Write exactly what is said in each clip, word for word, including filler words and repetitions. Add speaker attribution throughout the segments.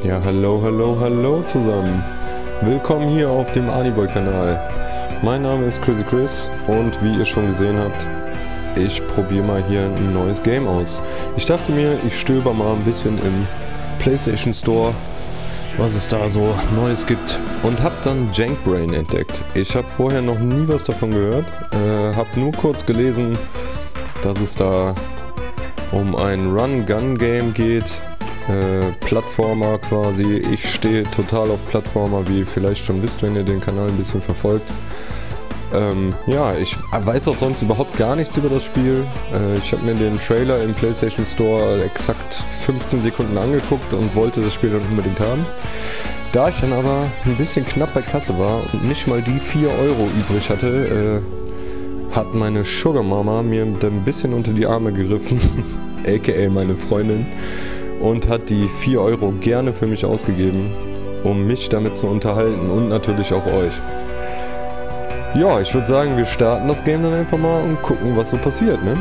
Speaker 1: Ja, hallo, hallo, hallo zusammen. Willkommen hier auf dem Aniboy-Kanal. Mein Name ist Crazy Chris und wie ihr schon gesehen habt, ich probiere mal hier ein neues Game aus. Ich dachte mir, ich stöber mal ein bisschen im PlayStation Store, was es da so Neues gibt, und habe dann Jankbrain entdeckt. Ich habe vorher noch nie was davon gehört, äh, habe nur kurz gelesen, dass es da um ein Run-Gun-Game geht. Äh, Plattformer quasi. Ich stehe total auf Plattformer, wie ihr vielleicht schon wisst, wenn ihr den Kanal ein bisschen verfolgt. Ähm, ja, ich weiß auch sonst überhaupt gar nichts über das Spiel. Äh, ich habe mir den Trailer im PlayStation Store exakt fünfzehn Sekunden angeguckt und wollte das Spiel dann unbedingt haben. Da ich dann aber ein bisschen knapp bei Kasse war und nicht mal die vier Euro übrig hatte, äh, hat meine Sugar Mama mir ein bisschen unter die Arme gegriffen, aka meine Freundin, und hat die vier Euro gerne für mich ausgegeben, um mich damit zu unterhalten und natürlich auch euch. Ja, ich würde sagen, wir starten das Game dann einfach mal und gucken, was so passiert, ne?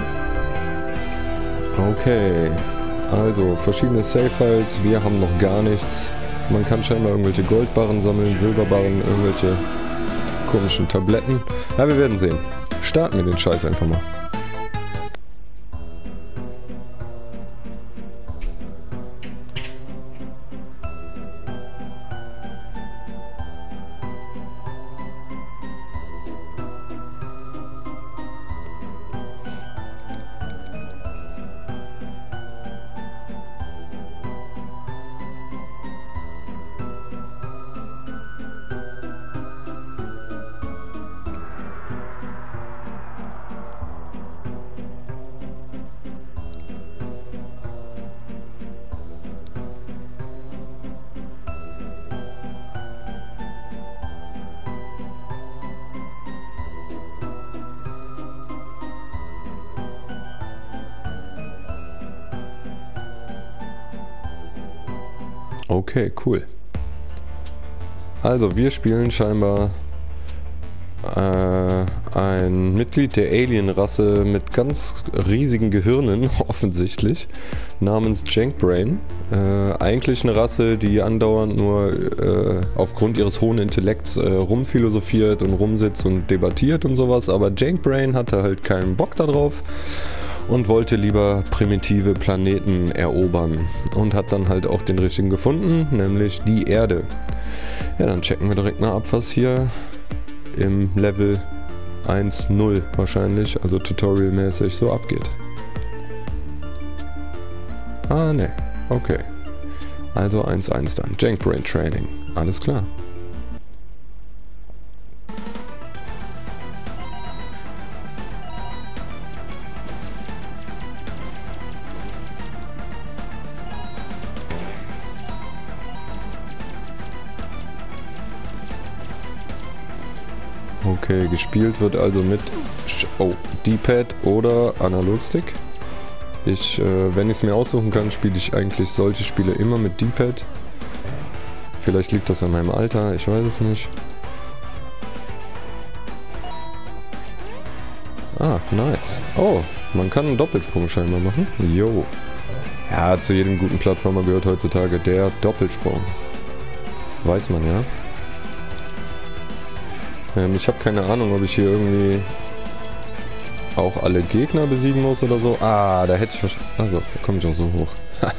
Speaker 1: Okay, also verschiedene Save-Files, wir haben noch gar nichts. Man kann scheinbar irgendwelche Goldbarren sammeln, Silberbarren, irgendwelche komischen Tabletten. Ja, wir werden sehen. Starten wir den Scheiß einfach mal. Okay, cool. Also, wir spielen scheinbar äh, ein Mitglied der Alien-Rasse mit ganz riesigen Gehirnen, offensichtlich, namens Jankbrain. Äh, eigentlich eine Rasse, die andauernd nur äh, aufgrund ihres hohen Intellekts äh, rumphilosophiert und rumsitzt und debattiert und sowas, aber Jankbrain hatte halt keinen Bock darauf und wollte lieber primitive Planeten erobern und hat dann halt auch den richtigen gefunden, nämlich die Erde. Ja, dann checken wir direkt mal ab, was hier im Level eins null wahrscheinlich, also tutorialmäßig, so abgeht. Ah, ne, okay. Also eins eins dann, Jankbrain Training, alles klar. Okay, gespielt wird also mit oh, D-Pad oder Analogstick. Ich, äh, wenn ich es mir aussuchen kann, spiele ich eigentlich solche Spiele immer mit D-Pad. Vielleicht liegt das an meinem Alter, ich weiß es nicht. Ah, nice. Oh, man kann einen Doppelsprung scheinbar machen. Jo. Ja, zu jedem guten Plattformer gehört heutzutage der Doppelsprung. Weiß man ja. Ich habe keine Ahnung, ob ich hier irgendwie auch alle Gegner besiegen muss oder so. Ah, da hätte ich wahrscheinlich... Also, da komme ich auch so hoch.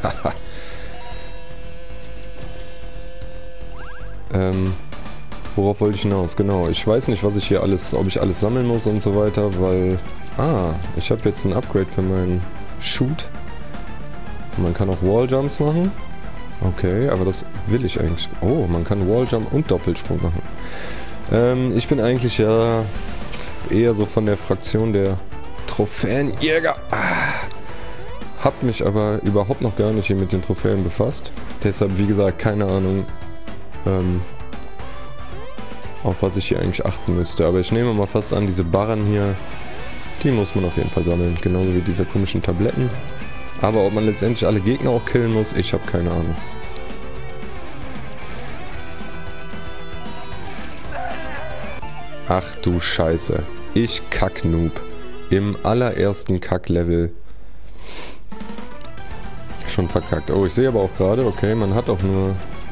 Speaker 1: ähm, worauf wollte ich hinaus? Genau, ich weiß nicht, was ich hier alles... Ob ich alles sammeln muss und so weiter, weil... Ah, ich habe jetzt ein Upgrade für meinen Shoot. Man kann auch Walljumps machen. Okay, aber das will ich eigentlich... Oh, man kann Walljump und Doppelsprung machen. Ähm, ich bin eigentlich ja eher so von der Fraktion der Trophäenjäger. Ah, hab mich aber überhaupt noch gar nicht hier mit den Trophäen befasst. Deshalb, wie gesagt, keine Ahnung, ähm, auf was ich hier eigentlich achten müsste. Aber ich nehme mal fast an, diese Barren hier, die muss man auf jeden Fall sammeln. Genauso wie diese komischen Tabletten. Aber ob man letztendlich alle Gegner auch killen muss, ich habe keine Ahnung. Ach du Scheiße. Ich Kack-Noob. Im allerersten Kack-Level. Schon verkackt. Oh, ich sehe aber auch gerade, okay, man hat auch nur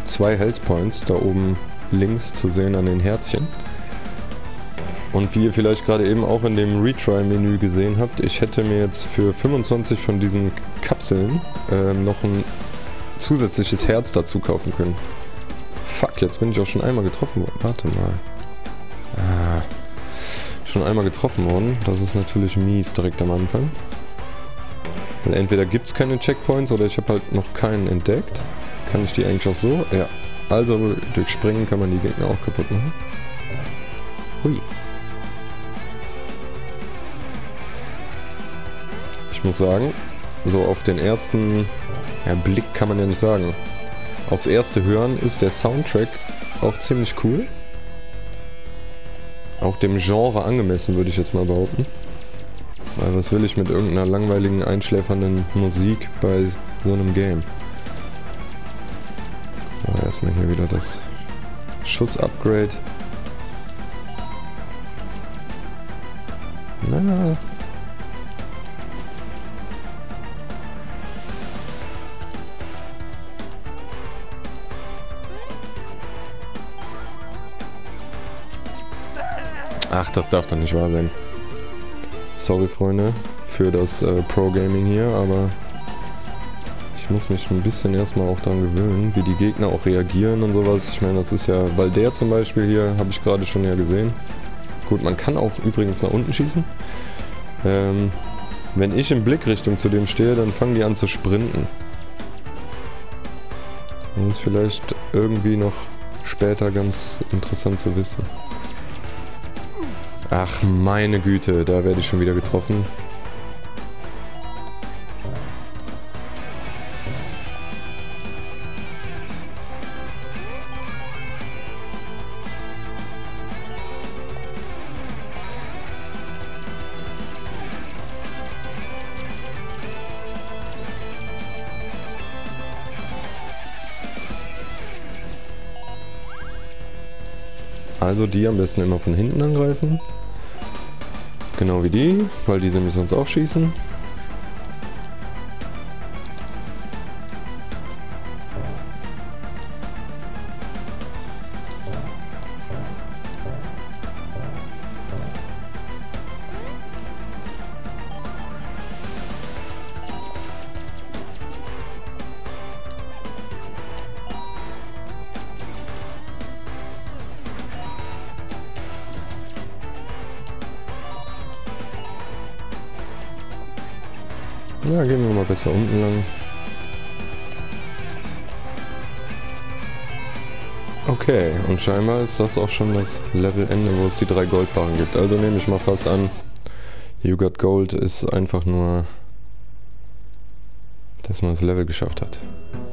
Speaker 1: zwei Health Points da oben links zu sehen an den Herzchen. Und wie ihr vielleicht gerade eben auch in dem Retry-Menü gesehen habt, ich hätte mir jetzt für fünfundzwanzig von diesen Kapseln äh, noch ein zusätzliches Herz dazu kaufen können. Fuck, jetzt bin ich auch schon einmal getroffen worden. Warte mal. Ah, schon einmal getroffen worden. Das ist natürlich mies direkt am Anfang. Weil entweder gibt es keine Checkpoints oder ich habe halt noch keinen entdeckt. Kann ich die eigentlich auch so? Ja. Also durch Springen kann man die Gegner auch kaputt machen. Hui. Ich muss sagen, so auf den ersten ja, Blick kann man ja nicht sagen. Aufs erste Hören ist der Soundtrack auch ziemlich cool. Auch dem Genre angemessen, würde ich jetzt mal behaupten. Weil was will ich mit irgendeiner langweiligen, einschläfernden Musik bei so einem Game? Aber erstmal hier wieder das Schuss-Upgrade. Na. Ach, das darf doch nicht wahr sein. Sorry, Freunde, für das äh, Pro-Gaming hier, aber ich muss mich ein bisschen erstmal auch daran gewöhnen, wie die Gegner auch reagieren und sowas. Ich meine, das ist ja, weil der zum Beispiel hier, habe ich gerade schon ja gesehen. Gut, man kann auch übrigens nach unten schießen. Ähm, wenn ich in Blickrichtung zu dem stehe, dann fangen die an zu sprinten. Das ist vielleicht irgendwie noch später ganz interessant zu wissen. Ach, meine Güte, da werde ich schon wieder getroffen. Also die am besten immer von hinten angreifen. Genau wie die, weil die nämlich sonst auch schießen. Ja, gehen wir mal besser unten lang. Okay, und scheinbar ist das auch schon das Levelende, wo es die drei Goldbarren gibt. Also nehme ich mal fast an, You Got Gold ist einfach nur, dass man das Level geschafft hat.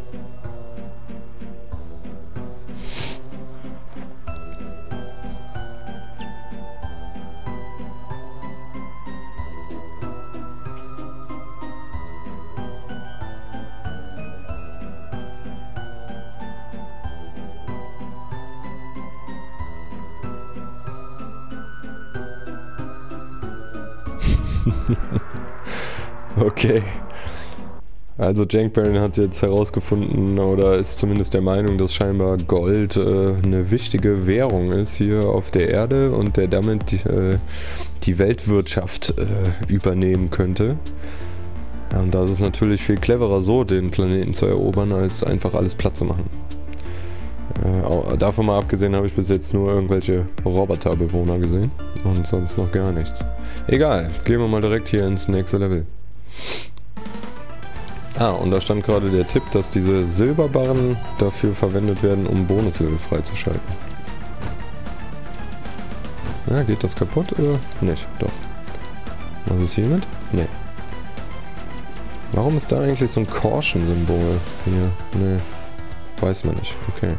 Speaker 1: Okay. Also Jankberry hat jetzt herausgefunden oder ist zumindest der Meinung, dass scheinbar Gold äh, eine wichtige Währung ist hier auf der Erde und der damit die, äh, die Weltwirtschaft äh, übernehmen könnte. Ja, und das ist natürlich viel cleverer so, den Planeten zu erobern, als einfach alles platt zu machen. Äh, davon mal abgesehen habe ich bis jetzt nur irgendwelche Roboterbewohner gesehen und sonst noch gar nichts. Egal, gehen wir mal direkt hier ins nächste Level. Ah, und da stand gerade der Tipp, dass diese Silberbarren dafür verwendet werden, um Bonuslevel freizuschalten. Ja, geht das kaputt oder nicht? Doch. Was ist hiermit? Nee. Warum ist da eigentlich so ein Caution-Symbol hier? Nee. Weiß man nicht. Okay.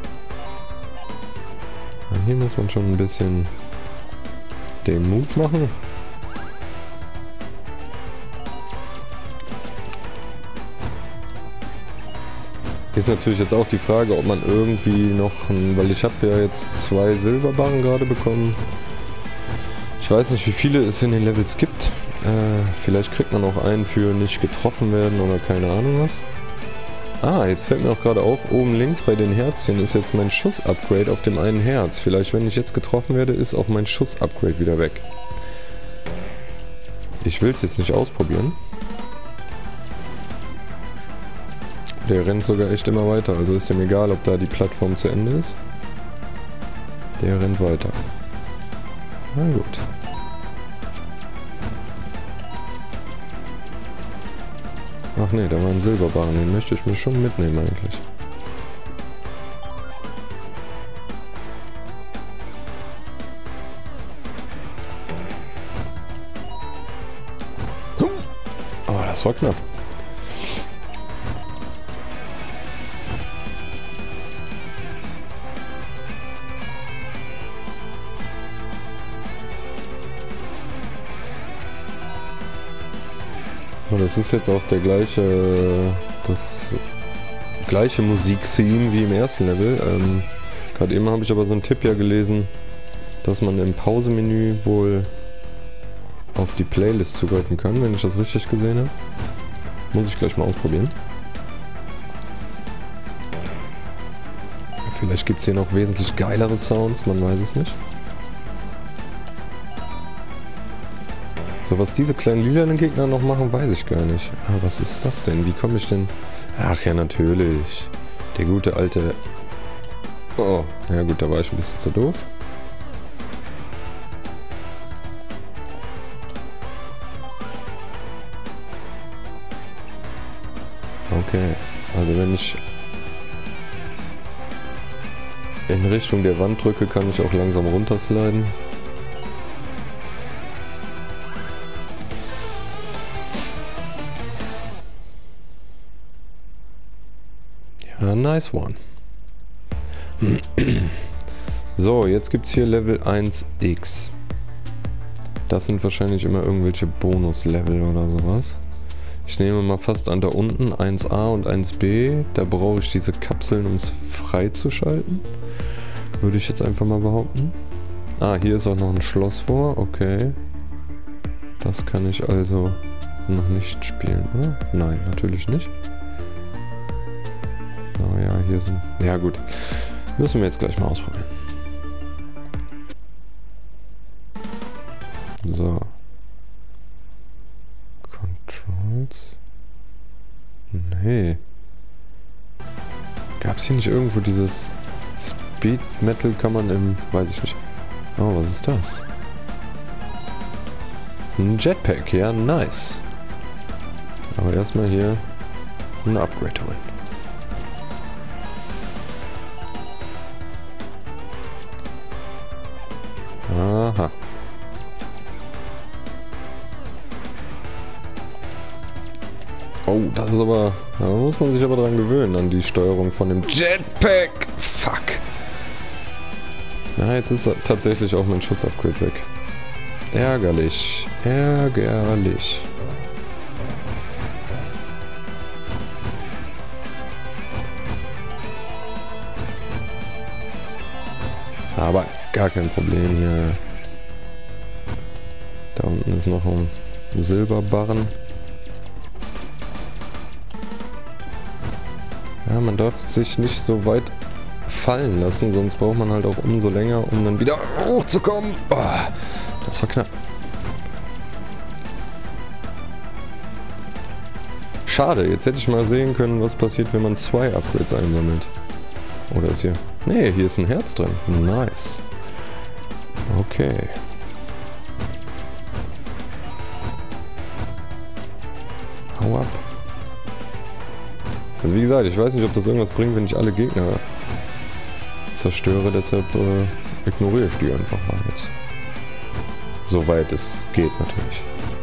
Speaker 1: Hier muss man schon ein bisschen den Move machen. Ist natürlich jetzt auch die Frage, ob man irgendwie noch, ein, weil ich habe ja jetzt zwei Silberbarren gerade bekommen. Ich weiß nicht, wie viele es in den Levels gibt. Äh, vielleicht kriegt man auch einen für nicht getroffen werden oder keine Ahnung was. Ah, jetzt fällt mir auch gerade auf, oben links bei den Herzchen ist jetzt mein Schuss-Upgrade auf dem einen Herz. Vielleicht, wenn ich jetzt getroffen werde, ist auch mein Schuss-Upgrade wieder weg. Ich will es jetzt nicht ausprobieren. Der rennt sogar echt immer weiter, also ist ihm egal, ob da die Plattform zu Ende ist. Der rennt weiter. Na gut. Ach ne, da war ein Silberbarren, den möchte ich mir schon mitnehmen eigentlich. Oh, das war knapp. Und das ist jetzt auch der gleiche, das gleiche Musik-Theme wie im ersten Level. Ähm, Gerade eben habe ich aber so einen Tipp ja gelesen, dass man im Pause-Menü wohl auf die Playlist zugreifen kann, wenn ich das richtig gesehen habe. Muss ich gleich mal ausprobieren. Vielleicht gibt es hier noch wesentlich geilere Sounds, man weiß es nicht. So, was diese kleinen lilanen Gegner noch machen, weiß ich gar nicht. Ah, was ist das denn? Wie komme ich denn... Ach ja, natürlich. Der gute alte... Oh, ja gut, da war ich ein bisschen zu doof. Okay, also wenn ich in Richtung der Wand drücke, kann ich auch langsam runtersliden. Ja, nice one. So, jetzt gibt es hier Level eins X. Das sind wahrscheinlich immer irgendwelche Bonus-Level oder sowas. Ich nehme mal fast an da unten eins A und eins B. Da brauche ich diese Kapseln, um es freizuschalten. Würde ich jetzt einfach mal behaupten. Ah, hier ist auch noch ein Schloss vor. Okay. Das kann ich also noch nicht spielen, oder? Nein, natürlich nicht. Oh ja, hier sind... Ja gut. Müssen wir jetzt gleich mal ausprobieren. So. Controls. Nee. Gab es hier nicht irgendwo dieses Speed Metal, kann man im... Weiß ich nicht. Oh, was ist das? Ein Jetpack, ja, nice. Aber erstmal hier ein Upgrade holen. Aha. Oh, das ist aber... Da muss man sich aber dran gewöhnen, an die Steuerung von dem Jetpack. Fuck. Na, jetzt ist tatsächlich auch mein Schuss-Upgrade weg. Ärgerlich. Ärgerlich. Aber gar kein Problem hier. Da unten ist noch ein Silberbarren. Ja, man darf sich nicht so weit fallen lassen, sonst braucht man halt auch umso länger, um dann wieder hochzukommen. Oh, das war knapp. Schade, jetzt hätte ich mal sehen können, was passiert, wenn man zwei Upgrades einsammelt. Oder ist hier... Nee, hier ist ein Herz drin. Nice. Okay. Hau ab. Also wie gesagt, ich weiß nicht, ob das irgendwas bringt, wenn ich alle Gegner zerstöre, deshalb äh, ignoriere ich die einfach mal jetzt. Soweit es geht natürlich.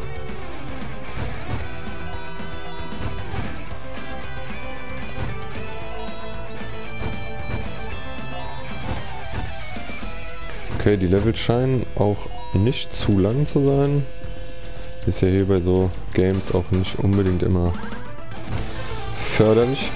Speaker 1: Okay, die Level scheinen auch nicht zu lang zu sein. Ist ja hier bei so Games auch nicht unbedingt immer förderlich.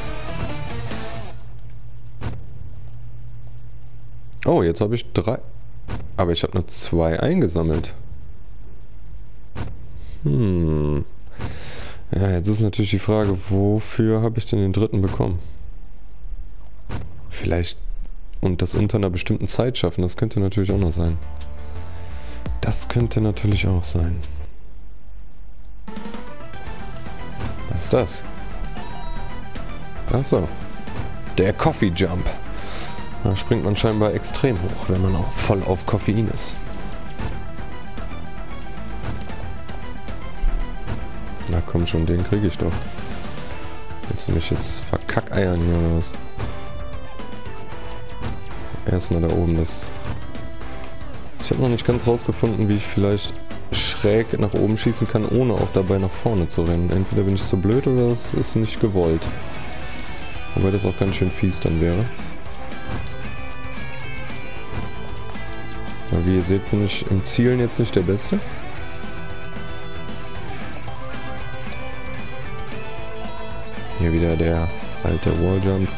Speaker 1: Oh, jetzt habe ich drei. Aber ich habe nur zwei eingesammelt. Hm. Ja, jetzt ist natürlich die Frage, wofür habe ich denn den dritten bekommen? Vielleicht und das unter einer bestimmten Zeit schaffen, das könnte natürlich auch noch sein. Das könnte natürlich auch sein. Was ist das? Ach so. Der Coffee Jump. Da springt man scheinbar extrem hoch, wenn man auch voll auf Koffein ist. Na komm schon, den kriege ich doch. Willst du mich jetzt verkackeiern hier oder was? Erstmal da oben das... Ich habe noch nicht ganz rausgefunden, wie ich vielleicht schräg nach oben schießen kann, ohne auch dabei nach vorne zu rennen. Entweder bin ich zu blöd oder es ist nicht gewollt. Wobei das auch ganz schön fies dann wäre. Aber wie ihr seht, bin ich im Zielen jetzt nicht der Beste. Hier wieder der alte Walljump.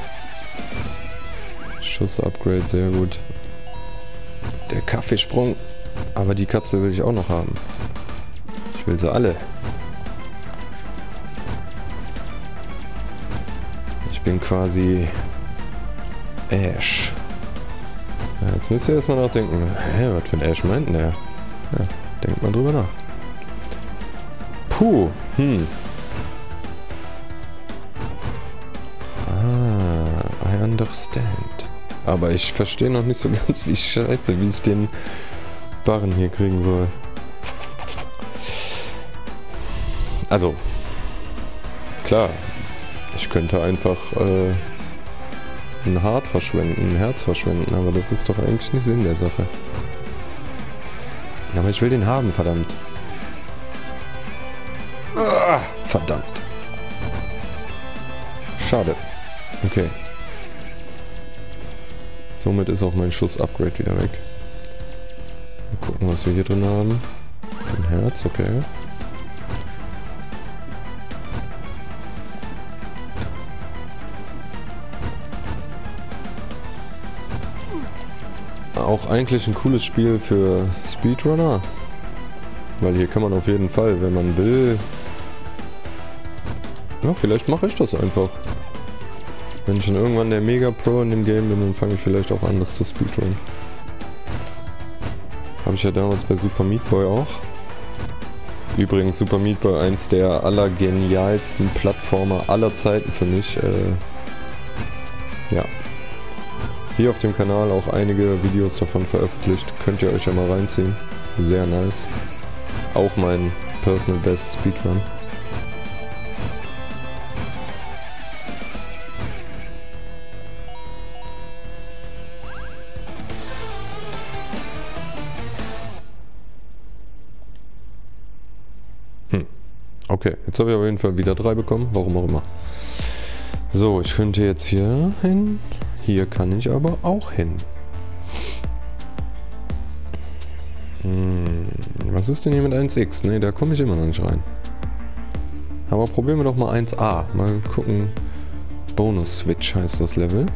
Speaker 1: Schuss-Upgrade, sehr gut. Der Kaffeesprung. Aber die Kapsel will ich auch noch haben. Ich will sie alle. Ich bin quasi Ash. Ja, jetzt müsst ihr erstmal nachdenken. Hä, was für ein Ash meint denn der? Ja, denkt mal drüber nach. Puh, hm. Ah, I understand. Aber ich verstehe noch nicht so ganz, wie ich scheiße, wie ich den Barren hier kriegen soll. Also, klar, ich könnte einfach äh, ein Hart verschwenden, ein Herz verschwenden, aber das ist doch eigentlich nicht Sinn der Sache. Aber ich will den haben, verdammt. Ah, verdammt. Schade. Okay. Somit ist auch mein Schuss-Upgrade wieder weg. Mal gucken, was wir hier drin haben. Ein Herz, okay. Auch eigentlich ein cooles Spiel für Speedrunner. Weil hier kann man auf jeden Fall, wenn man will... Ja, vielleicht mache ich das einfach. Wenn ich dann irgendwann der Mega-Pro in dem Game bin, dann fange ich vielleicht auch an, das zu speedrunnen. Habe ich ja damals bei Super Meat Boy auch. Übrigens Super Meat Boy, eins der allergenialsten Plattformer aller Zeiten für mich. Äh, ja. Hier auf dem Kanal auch einige Videos davon veröffentlicht. Könnt ihr euch ja mal reinziehen. Sehr nice. Auch mein Personal Best Speedrun. Okay, jetzt habe ich auf jeden Fall wieder drei bekommen, warum auch immer. So, ich könnte jetzt hier hin. Hier kann ich aber auch hin. Hm, was ist denn hier mit eins x? Ne, da komme ich immer noch nicht rein. Aber probieren wir doch mal eins a. Mal gucken. Bonus-Switch heißt das Level.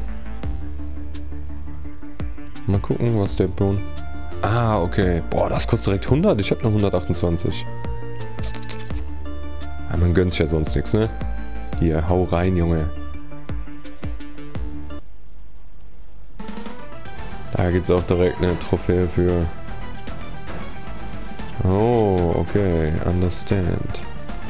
Speaker 1: Mal gucken, was der Bon... Ah, okay. Boah, das kostet direkt hundert. Ich habe noch hundertachtundzwanzig. Ja, man gönnt sich ja sonst nichts, ne? Hier, hau rein, Junge. Da gibt es auch direkt eine Trophäe für... Oh, okay. Understand.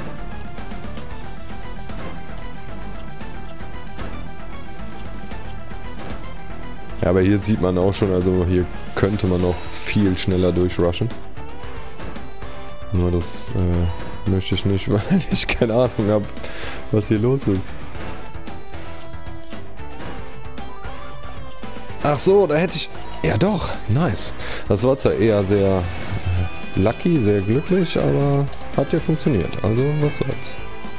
Speaker 1: Ja, aber hier sieht man auch schon, also hier könnte man noch viel schneller durchrushen. Nur das äh, möchte ich nicht, weil ich keine Ahnung habe, was hier los ist. Ach so, da hätte ich... Ja doch, nice. Das war zwar eher sehr äh, lucky, sehr glücklich, aber hat ja funktioniert. Also, was soll's.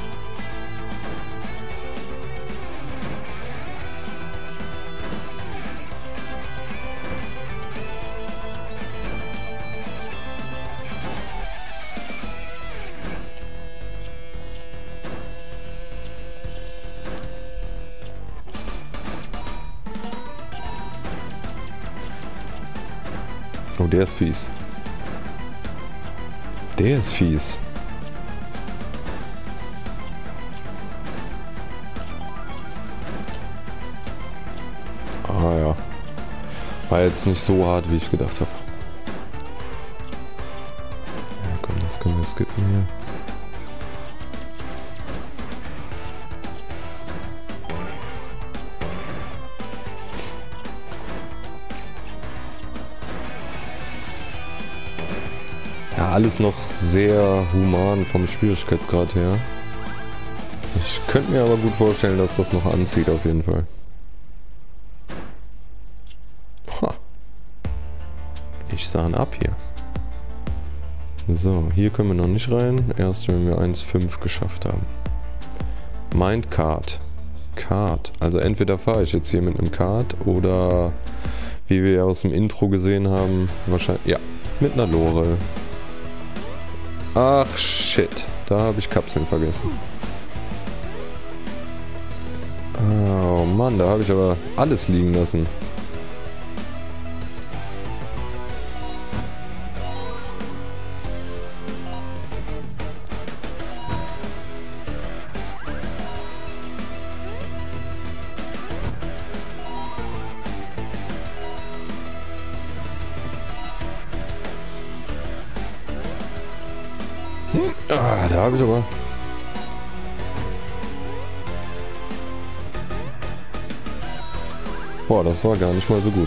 Speaker 1: Oh, der ist fies. Der ist fies. war jetzt nicht so hart, wie ich gedacht habe. Ja komm, das können wir skippen hier. Ja, alles noch sehr human vom Schwierigkeitsgrad her. Ich könnte mir aber gut vorstellen, dass das noch anzieht auf jeden Fall. Ha. Ich sahne ab hier. So, hier können wir noch nicht rein. Erst wenn wir eins Komma fünf geschafft haben. Mind Card. Card. Also entweder fahre ich jetzt hier mit einem Card oder, wie wir ja aus dem Intro gesehen haben, wahrscheinlich, ja, mit einer Lore. Ach shit, da habe ich Kapseln vergessen. Oh Mann, da habe ich aber alles liegen lassen. Hm. Ah, da habe ich aber... Boah, das war gar nicht mal so gut.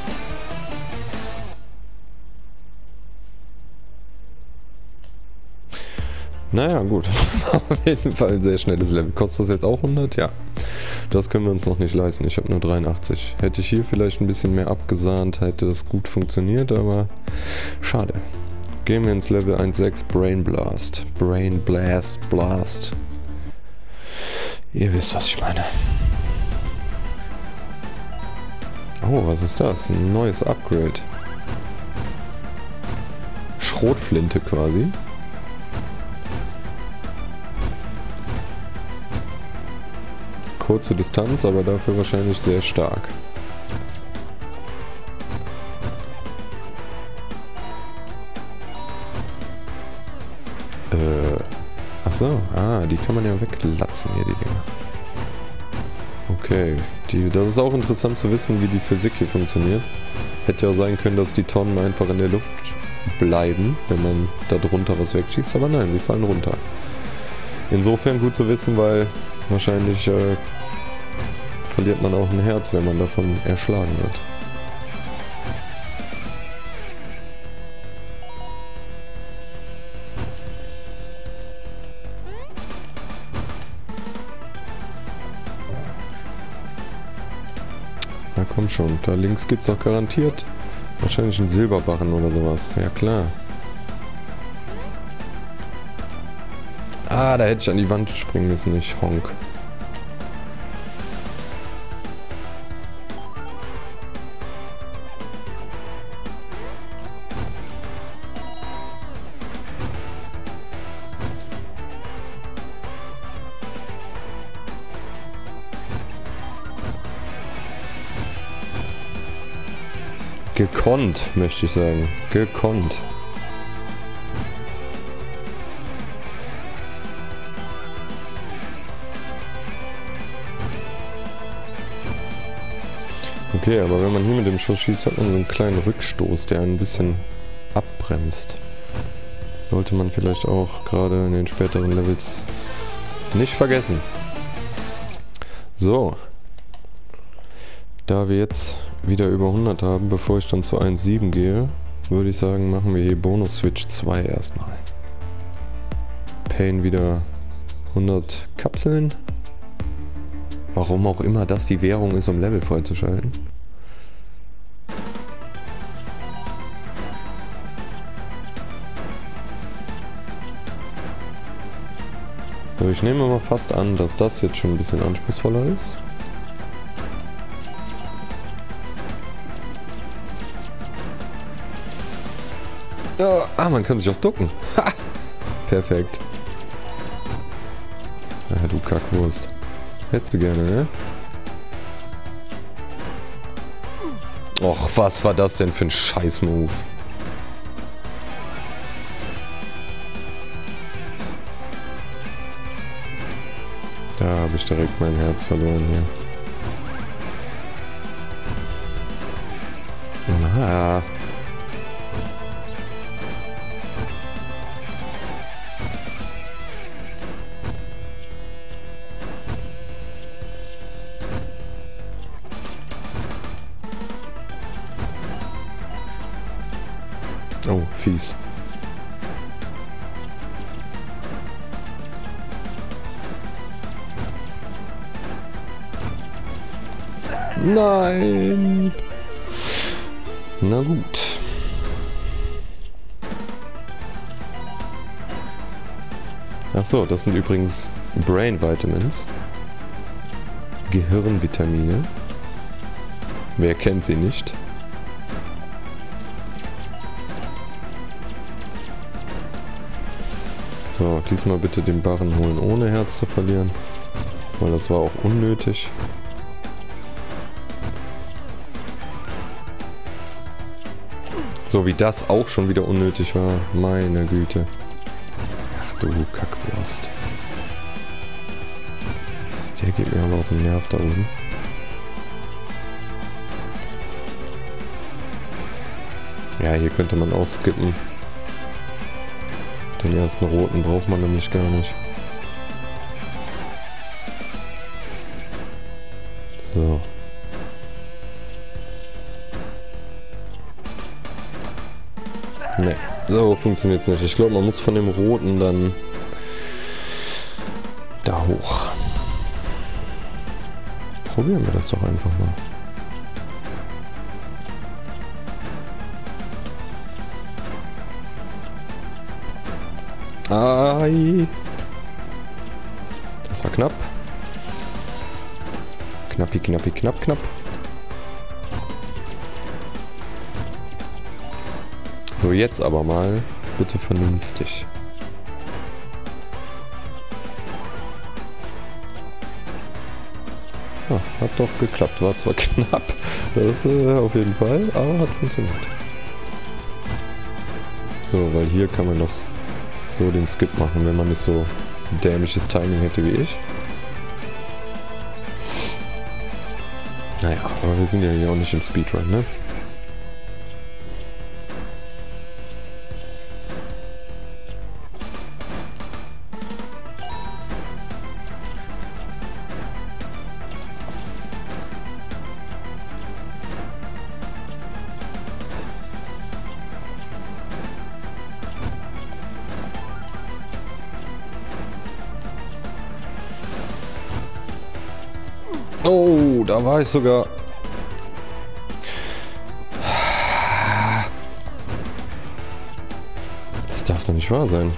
Speaker 1: Naja, gut. Auf jeden Fall ein sehr schnelles Level. Kostet das jetzt auch hundert? Ja. Das können wir uns noch nicht leisten. Ich habe nur dreiundachtzig. Hätte ich hier vielleicht ein bisschen mehr abgesahnt, hätte das gut funktioniert, aber schade. Gehen wir ins Level eins Punkt sechs Brain Blast. Brain Blast, Blast. Ihr wisst, was ich meine. Oh, was ist das? Ein neues Upgrade. Schrotflinte quasi. Kurze Distanz, aber dafür wahrscheinlich sehr stark. Äh, ach so, ah, die kann man ja weglatzen hier, die Dinger. Okay, die, das ist auch interessant zu wissen, wie die Physik hier funktioniert. Hätte ja auch sein können, dass die Tonnen einfach in der Luft bleiben, wenn man da drunter was wegschießt, aber nein, sie fallen runter. Insofern gut zu wissen, weil wahrscheinlich äh, verliert man auch ein Herz, wenn man davon erschlagen wird. Na komm schon, da links gibt's doch garantiert wahrscheinlich einen Silberbarren oder sowas. Ja klar. Ah, da hätte ich an die Wand springen müssen, ich Honk. Gekonnt, möchte ich sagen. Gekonnt. Okay, aber wenn man hier mit dem Schuss schießt, hat man so einen kleinen Rückstoß, der ein bisschen abbremst. Sollte man vielleicht auch gerade in den späteren Levels nicht vergessen. So. Da wir jetzt wieder über hundert haben, bevor ich dann zu eins Komma sieben gehe, würde ich sagen, machen wir hier Bonus Switch zwei erstmal. Pain wieder hundert Kapseln. Warum auch immer das die Währung ist, um Level freizuschalten. So, ich nehme mal fast an, dass das jetzt schon ein bisschen anspruchsvoller ist. Ja, ah, man kann sich auch ducken. Ha! Perfekt. Ja, du Kackwurst. Hättest du gerne, ne? Och, was war das denn für ein Scheiß-Move? Da habe ich direkt mein Herz verloren hier. Ah. Oh, fies. Nein! Na gut. Ach so, das sind übrigens Brain Vitamins. Gehirnvitamine. Wer kennt sie nicht? So, diesmal bitte den Barren holen, ohne Herz zu verlieren. Weil das war auch unnötig. So wie das auch schon wieder unnötig war. Meine Güte. Ach du Kackwurst. Der geht mir aber auf den Nerv da oben. Ja, hier könnte man auch skippen. Den ersten roten braucht man nämlich gar nicht. So. Ne, so funktioniert es nicht. Ich glaube, man muss von dem roten dann da hoch. Probieren wir das doch einfach mal. Ai. Das war knapp. Knappi, knappi, knapp, knapp. So, jetzt aber mal bitte vernünftig. Ah, hat doch geklappt. War zwar knapp, das äh, auf jeden Fall, aber hat funktioniert. So, weil hier kann man noch so den Skip machen, wenn man nicht so dämliches Timing hätte wie ich. Naja, aber wir sind ja hier auch nicht im Speedrun, ne? Oh, da war ich sogar. Das darf doch nicht wahr sein.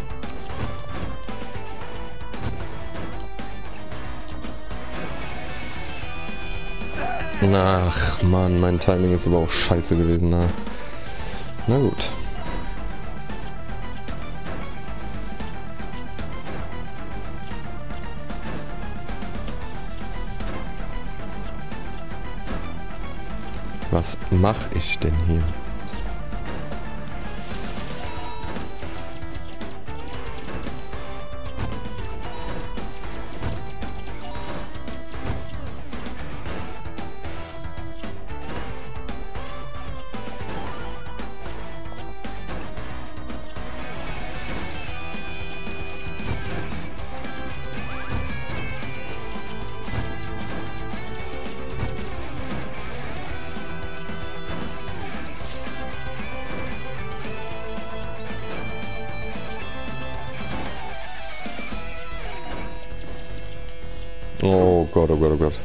Speaker 1: Ach Mann, mein Timing ist aber auch scheiße gewesen. Na, na gut. Was mache ich denn hier? Oh Gott, oh Gott, oh Gott.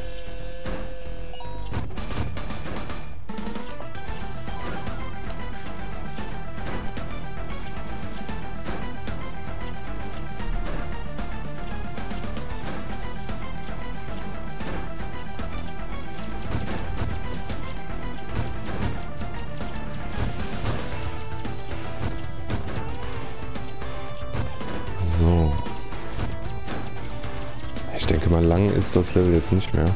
Speaker 1: So. Ich denke mal, lang ist das Level jetzt nicht mehr.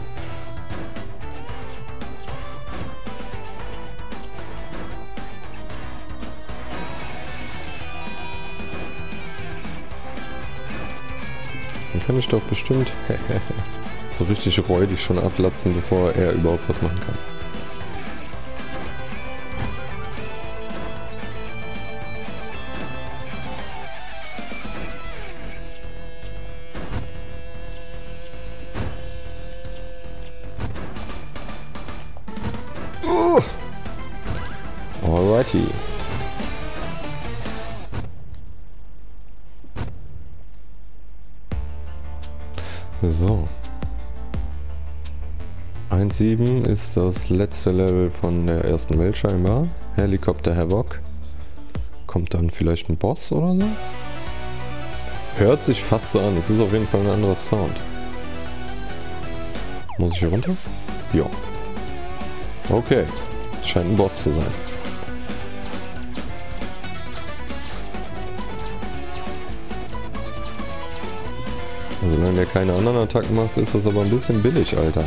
Speaker 1: Dann kann ich doch bestimmt so richtig räudig schon ablatzen, bevor er überhaupt was machen kann. Party. So. eins Punkt sieben ist das letzte Level von der ersten Welt scheinbar. Helikopter Havoc. Kommt dann vielleicht ein Boss oder so? Hört sich fast so an. Es ist auf jeden Fall ein anderer Sound. Muss ich hier runter? Ja. Okay. Scheint ein Boss zu sein. Also wenn der keine anderen Attacken macht, ist das aber ein bisschen billig, Alter.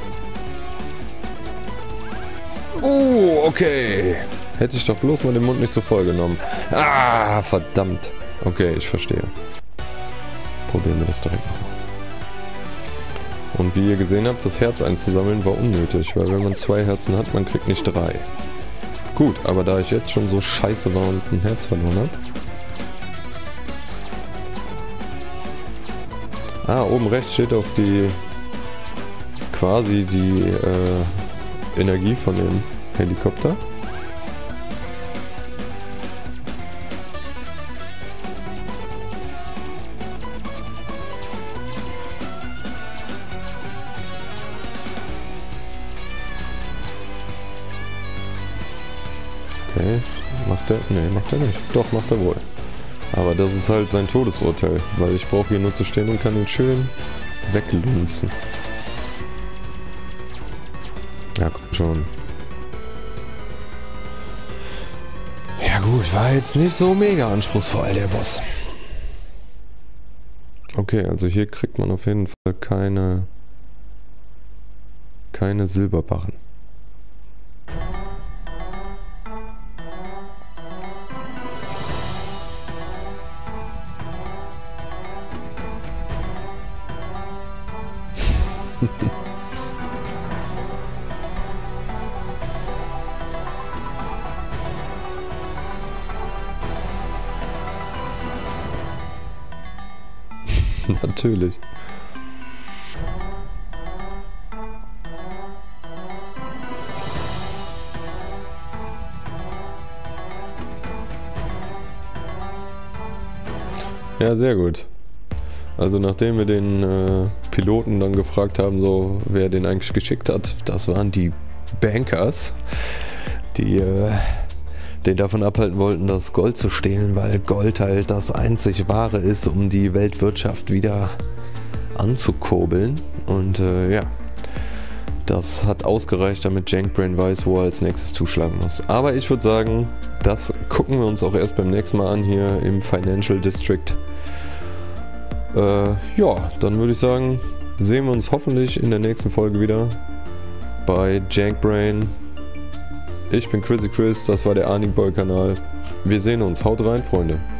Speaker 1: Oh, okay. Hätte ich doch bloß mal den Mund nicht so voll genommen. Ah, verdammt. Okay, ich verstehe. Probieren wir das direkt mal. Und wie ihr gesehen habt, das Herz einzusammeln war unnötig, weil wenn man zwei Herzen hat, man kriegt nicht drei. Gut, aber da ich jetzt schon so scheiße war und ein Herz verloren habe. Ah, oben rechts steht auf die quasi die äh, Energie von dem Helikopter. Okay, macht er? Nee, macht er nicht. Doch, macht er wohl. Aber das ist halt sein Todesurteil, weil ich brauche hier nur zu stehen und kann ihn schön weglunzen. Ja, kommt schon. Ja gut, war jetzt nicht so mega anspruchsvoll, der Boss. Okay, also hier kriegt man auf jeden Fall keine, keine Silberbarren. Natürlich. Ja, sehr gut. Also nachdem wir den äh, Piloten dann gefragt haben, so wer den eigentlich geschickt hat, das waren die Bankers, die äh, den davon abhalten wollten, das Gold zu stehlen, weil Gold halt das einzig Wahre ist, um die Weltwirtschaft wieder anzukurbeln. Und äh, ja, das hat ausgereicht, damit Jankbrain weiß, wo er als nächstes zuschlagen muss. Aber ich würde sagen, das gucken wir uns auch erst beim nächsten Mal an hier im Financial District. Äh, ja, dann würde ich sagen, sehen wir uns hoffentlich in der nächsten Folge wieder bei Jankbrain. Ich bin Crazy Chris, das war der Aniboy Kanal. Wir sehen uns, haut rein, Freunde.